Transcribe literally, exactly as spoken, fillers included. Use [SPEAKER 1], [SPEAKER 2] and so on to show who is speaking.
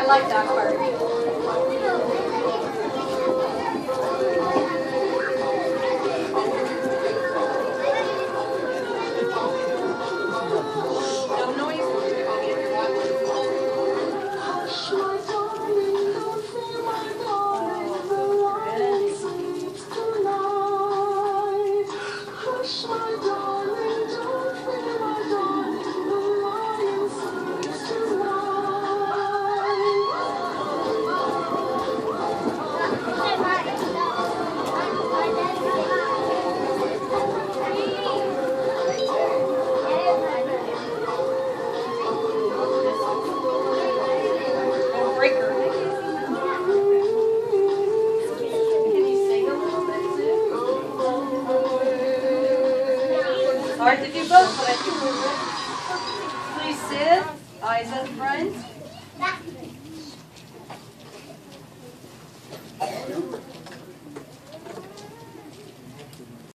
[SPEAKER 1] like that part. No noise. Hard to do both, but I think we're good. Please sit, eyes up front.